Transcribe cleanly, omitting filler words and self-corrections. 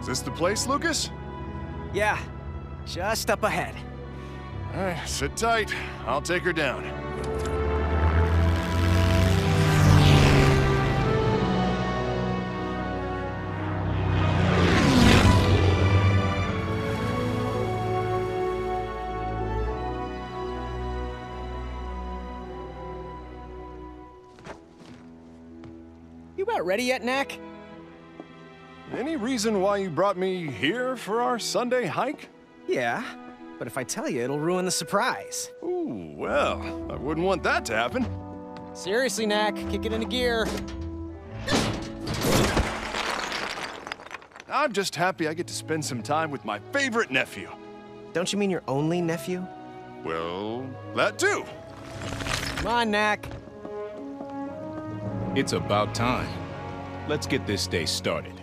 this the place, Lucas? Yeah, just up ahead. All right, sit tight. I'll take her down. You about ready yet, Knack? Any reason why you brought me here for our Sunday hike? Yeah, but if I tell you, it'll ruin the surprise. Ooh, well, I wouldn't want that to happen. Seriously, Knack, kick it into gear. I'm just happy I get to spend some time with my favorite nephew. Don't you mean your only nephew? Well, that too. Come on, Knack. It's about time. Let's get this day started.